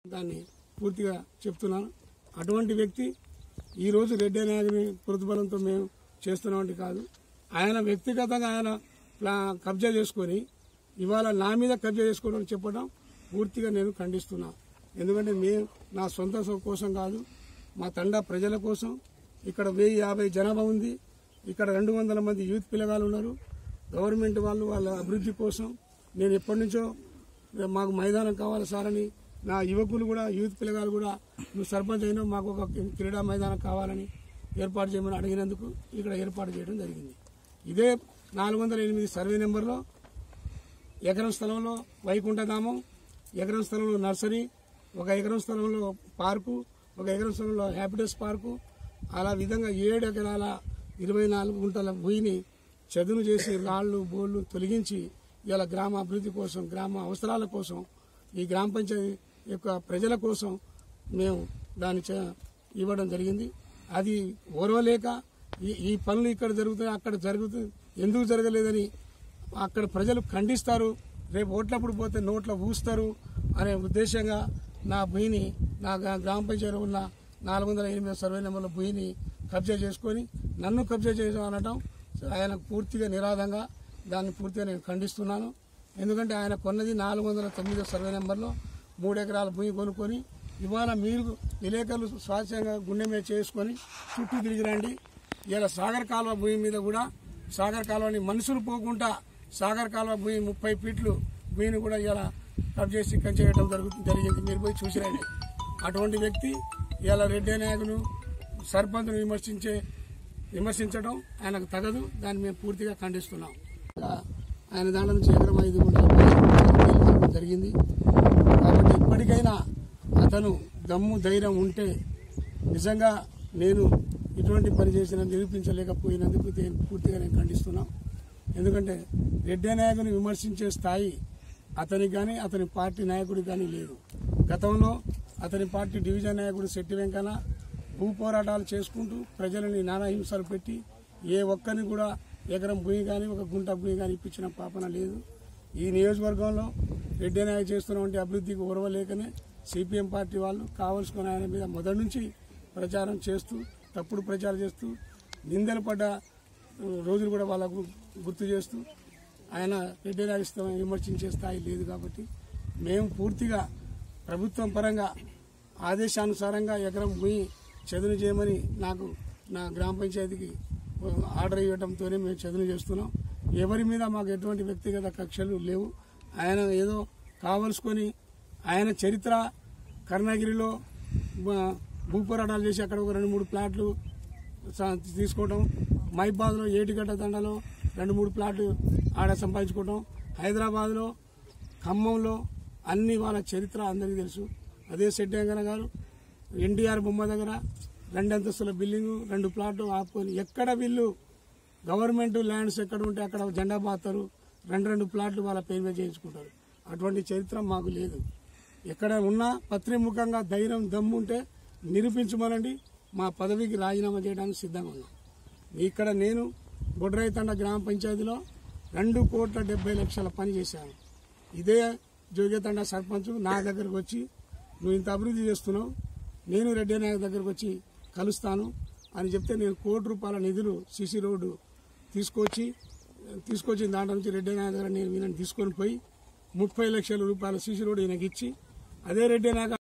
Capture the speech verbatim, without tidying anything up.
దాన్ని పూర్తిగా చెప్తున్నాను. అటువంటి వ్యక్తి ఈరోజు రెడ్డి నాయకుని ప్రతిఫలంతో మేము చేస్తున్నటువంటి కాదు. ఆయన వ్యక్తిగతంగా ఆయన కబ్జా చేసుకొని ఇవాళ నా మీద కబ్జా చేసుకోవడం చెప్పడం పూర్తిగా నేను ఖండిస్తున్నా. ఎందుకంటే మేము నా సొంత కోసం కాదు, మా తండా ప్రజల కోసం. ఇక్కడ వెయ్యి యాభై జనాభా ఉంది. ఇక్కడ రెండు వందల మంది యూత్ పిల్లగాళ్ళు ఉన్నారు. గవర్నమెంట్ వాళ్ళు వాళ్ళ అభివృద్ధి కోసం నేను ఎప్పటి నుంచో మాకు మైదానం కావాలి సార్ అని నా యువకులు కూడా యూత్ పిల్లగాళ్ళు కూడా నువ్వు సర్పంచ్ అయినా మాకు ఒక క్రీడా మైదానం కావాలని ఏర్పాటు చేయమని అడిగినందుకు ఇక్కడ ఏర్పాటు చేయడం జరిగింది. ఇదే నాలుగు వందల ఎనిమిది సర్వే నెంబర్లో ఎకరం స్థలంలో వైకుంఠధామం, ఎకరం స్థలంలో నర్సరీ, ఒక ఎకరం స్థలంలో పార్కు, ఒక ఎకరం స్థలంలో హ్యాపీడెస్ పార్కు, అలా విధంగా ఏడు ఎకరాల ఇరవై నాలుగు గుంటల భూమిని చదును చేసి రాళ్లు బోళ్లు తొలగించి ఇలా గ్రామ అభివృద్ధి కోసం, గ్రామ అవసరాల కోసం, ఈ గ్రామ పంచాయతీ యొక్క ప్రజల కోసం మేము దాన్ని ఇవ్వడం జరిగింది. అది ఓర్వలేక ఈ పనులు ఇక్కడ జరుగుతాయి, అక్కడ జరుగుతుంది, ఎందుకు జరగలేదని అక్కడ ప్రజలు ఖండిస్తారు. రేపు ఓట్లప్పుడు పోతే నోట్లో ఊస్తారు అనే ఉద్దేశంగా నా భూమిని, నా గ్రామ పంచాయతీలో ఉన్న నాలుగు వందల ఎనిమిది సర్వే నెంబర్ల భూమిని కబ్జా చేసుకొని నన్ను కబ్జా చేయడం ఆయనకు పూర్తిగా నిరాధంగా దాన్ని పూర్తిగా నేను ఖండిస్తున్నాను. ఎందుకంటే ఆయన కొన్నది నాలుగు వందల తొమ్మిదో సర్వే నెంబర్లో మూడు ఎకరాల భూమి కొనుక్కొని ఇవాళ మీరు విలేకరులు స్వాచ్ఛంగా గుండె మీద చేసుకొని చుట్టూ తిరిగి రండి. ఇలా సాగర్ కాలువ భూమి మీద కూడా సాగర్ కాలువని మనుషులు పోకుండా సాగర్ కాలువ భూమి ముప్పై ఫీట్లు భూమిని కూడా ఇలా కబ్జా చేసి కంచేయడం జరుగుతుంది జరిగింది. మీరు పోయి చూసిరండి. అటువంటి వ్యక్తి ఇలా రెడ్డి నాయకును సర్పంచ్ను విమర్శించే విమర్శించడం ఆయనకు తగదు. దాన్ని మేము పూర్తిగా ఖండిస్తున్నాం. ఆయన దాంట్లో నుంచి ఎకరం ఐదు గుంటలు జరిగింది. కాబట్టి ఇప్పటికైనా అతను దమ్ము ధైర్యం ఉంటే నిజంగా నేను ఇటువంటి పని చేసిన నిరూపించలేకపోయినందుకు పూర్తిగా నేను ఖండిస్తున్నాం. ఎందుకంటే రెడ్డి నాయకుని విమర్శించే స్థాయి అతనికి కానీ అతని పార్టీ నాయకుడికి కానీ లేదు. గతంలో అతని పార్టీ డివిజన్ నాయకుడు శెట్టి వెంకన్న భూ పోరాటాలు చేసుకుంటూ ప్రజలని నానా హింసలు పెట్టి ఏ ఒక్కరిని కూడా ఎకరం భూమి కానీ ఒక గుంట భూమి కానీ ఇప్పించిన పాపన లేదు. ఈ నియోజకవర్గంలో రెడ్డి నాయకు చేస్తున్నటువంటి అభివృద్ధికి ఓర్వలేకనే సిపిఎం పార్టీ వాళ్ళు కావలసుకుని ఆయన మీద మొదటి నుంచి ప్రచారం చేస్తూ తప్పుడు ప్రచారం చేస్తూ నిందలు పడ్డ రోజులు కూడా వాళ్ళకు గుర్తు చేస్తూ ఆయన రెడ్డి నాయకు విమర్శించే స్థాయి లేదు. కాబట్టి మేము పూర్తిగా ప్రభుత్వం పరంగా ఆదేశానుసారంగా ఎకరం భూమి చదును చేయమని నాకు నా గ్రామ పంచాయతీకి ఆర్డర్ ఇవ్వడంతోనే మేము చదును చేస్తున్నాం. ఎవరి మీద మాకు ఎటువంటి వ్యక్తిగత కక్షలు లేవు. ఆయన ఏదో కావలసుకొని ఆయన చరిత్ర కర్ణగిరిలో భూ పోరాటాలు చేసి అక్కడ ఒక రెండు మూడు ప్లాట్లు తీసుకోవడం, మైబాద్లో ఏటిగడ్డ దండలో రెండు మూడు ప్లాట్లు ఆడ సంపాదించుకోవడం, హైదరాబాద్లో ఖమ్మంలో అన్ని వాళ్ళ చరిత్ర అందరికీ తెలుసు. అదే శెట్టి వెంకన్న గారు ఎన్టీఆర్ బొమ్మ దగ్గర రెండు అంతస్తుల బిల్డింగు రెండు ప్లాట్లు ఆపుకొని ఎక్కడ వీళ్ళు గవర్నమెంట్ ల్యాండ్స్ ఎక్కడ ఉంటే అక్కడ జెండా బాతారు, రెండు రెండు ప్లాట్లు వాళ్ళ పేరు మీద చేయించుకుంటారు. అటువంటి చరిత్ర మాకు లేదు. ఎక్కడ ఉన్నా పత్రిముఖంగా ధైర్యం దమ్ము ఉంటే నిరూపించమనండి. మా పదవికి రాజీనామా చేయడానికి సిద్ధంగా ఉన్నాం. ఇక్కడ నేను బొడ్రాయితండ గ్రామ పంచాయతీలో రెండు కోట్ల డెబ్బై లక్షల పని చేశాను. ఇదే జోగితండ సర్పంచ్ నా దగ్గరకు వచ్చి నువ్వు ఇంత అభివృద్ధి చేస్తున్నావు, నేను రెడ్డి నాయక్ దగ్గరకు వచ్చి కలుస్తాను అని చెప్తే నేను కోటి రూపాయల నిధులు సిసి రోడ్డు తీసుకొచ్చి తీసుకొచ్చిన దాంట్లో నుంచి రెడ్డి నాయక్ దగ్గర నేను ఈయన తీసుకొని పోయి ముప్పై లక్షల రూపాయల సిసి రోడ్డు ఈయనకి ఇచ్చి అదే రెడ్డి నాయక్